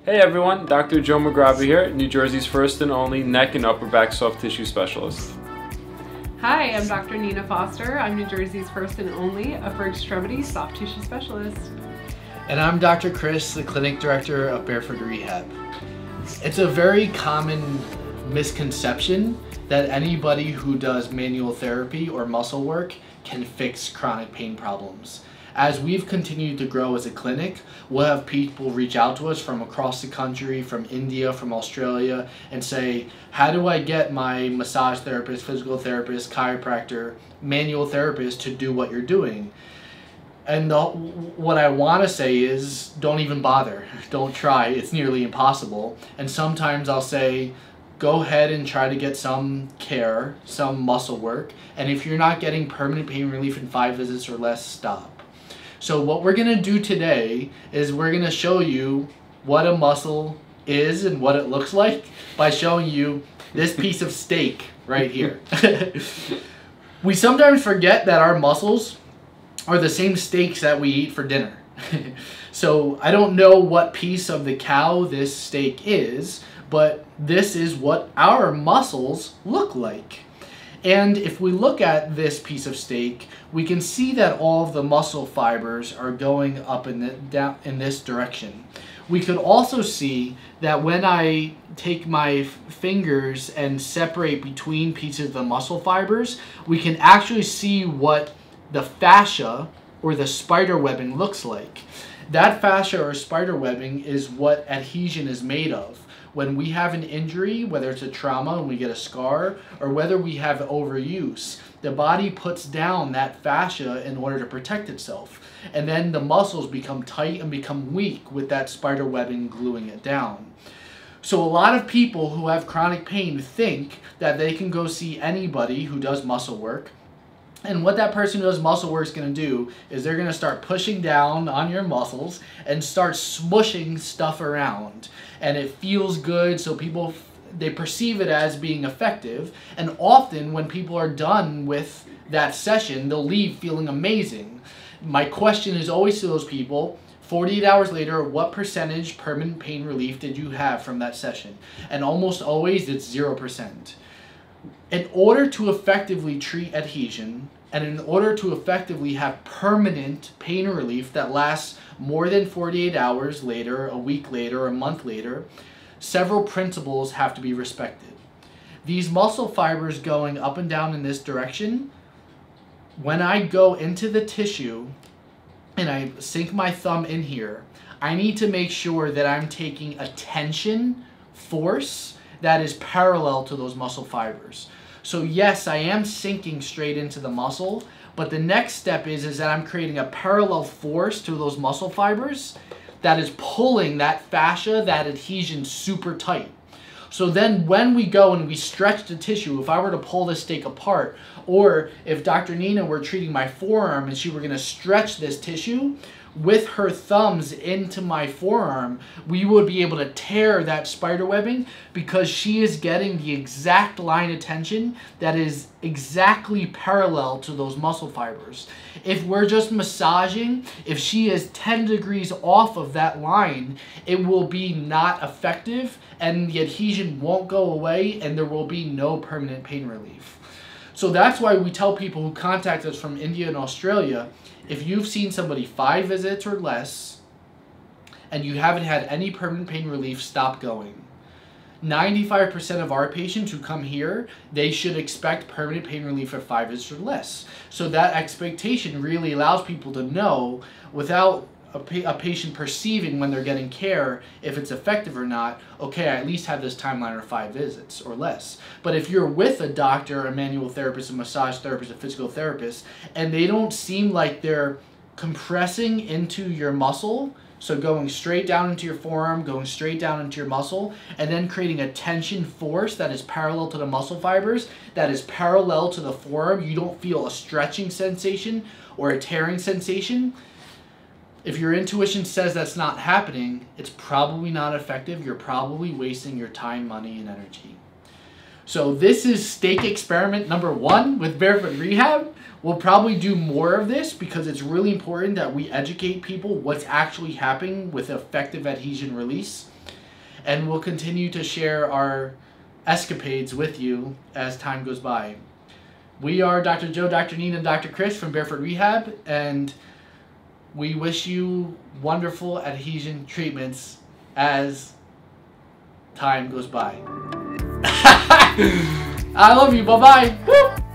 Hey everyone, Dr. Joe McGraby here, New Jersey's first and only neck and upper back soft tissue specialist. Hi, I'm Dr. Nina Foster. I'm New Jersey's first and only upper extremity soft tissue specialist. And I'm Dr. Chris, the clinic director of Barefoot Rehab. It's a very common misconception that anybody who does manual therapy or muscle work can fix chronic pain problems. As we've continued to grow as a clinic, we'll have people reach out to us from across the country, from India, from Australia, and say, how do I get my massage therapist, physical therapist, chiropractor, manual therapist to do what you're doing? And what I want to say is, don't even bother. Don't try. It's nearly impossible. And sometimes I'll say, go ahead and try to get some care, some muscle work. And if you're not getting permanent pain relief in 5 visits or less, stop. So what we're going to do today is we're going to show you what a muscle is and what it looks like by showing you this piece of steak right here. We sometimes forget that our muscles are the same steaks that we eat for dinner. So I don't know what piece of the cow this steak is, but this is what our muscles look like. And if we look at this piece of steak, we can see that all of the muscle fibers are going up in this direction. We could also see that when I take my fingers and separate between pieces of the muscle fibers, we can actually see what the fascia or the spider webbing looks like. That fascia or spider webbing is what adhesion is made of. When we have an injury, whether it's a trauma and we get a scar, or whether we have overuse, the body puts down that fascia in order to protect itself. And then the muscles become tight and become weak with that spider webbing gluing it down. So a lot of people who have chronic pain think that they can go see anybody who does muscle work. And what that person who does muscle work is going to do is they're going to start pushing down on your muscles and start smushing stuff around. And it feels good, so people, they perceive it as being effective. And often when people are done with that session, they'll leave feeling amazing. My question is always to those people, 48 hours later, what percentage permanent pain relief did you have from that session? And almost always it's 0%. In order to effectively treat adhesion, and in order to effectively have permanent pain relief that lasts more than 48 hours later, a week later, a month later, several principles have to be respected. These muscle fibers going up and down in this direction, when I go into the tissue and I sink my thumb in here, I need to make sure that I'm taking a tension force that is parallel to those muscle fibers. So yes, I am sinking straight into the muscle, but the next step is that I'm creating a parallel force to those muscle fibers that is pulling that fascia, that adhesion super tight. So then when we go and we stretch the tissue, if I were to pull this steak apart, or if Dr. Nina were treating my forearm and she were going to stretch this tissue, with her thumbs into my forearm, we would be able to tear that spider webbing because she is getting the exact line of tension that is exactly parallel to those muscle fibers. If we're just massaging, if she is 10 degrees off of that line, it will be not effective and the adhesion won't go away and there will be no permanent pain relief. So that's why we tell people who contact us from India and Australia, if you've seen somebody 5 visits or less and you haven't had any permanent pain relief, stop going. 95% of our patients who come here, they should expect permanent pain relief at 5 visits or less. So that expectation really allows people to know without a patient perceiving when they're getting care if it's effective or not, okay, I at least have this timeline of 5 visits or less. But if you're with a doctor, a manual therapist, a massage therapist, a physical therapist, and they don't seem like they're compressing into your muscle, so going straight down into your forearm, going straight down into your muscle, and then creating a tension force that is parallel to the muscle fibers, that is parallel to the forearm, you don't feel a stretching sensation or a tearing sensation. If your intuition says that's not happening, it's probably not effective. You're probably wasting your time, money, and energy. So this is steak experiment number 1 with Barefoot Rehab. We'll probably do more of this because it's really important that we educate people what's actually happening with effective adhesion release. and we'll continue to share our escapades with you as time goes by. We are Dr. Joe, Dr. Nina, and Dr. Chris from Barefoot Rehab, and we wish you wonderful adhesion treatments as time goes by. I love you. Bye-bye.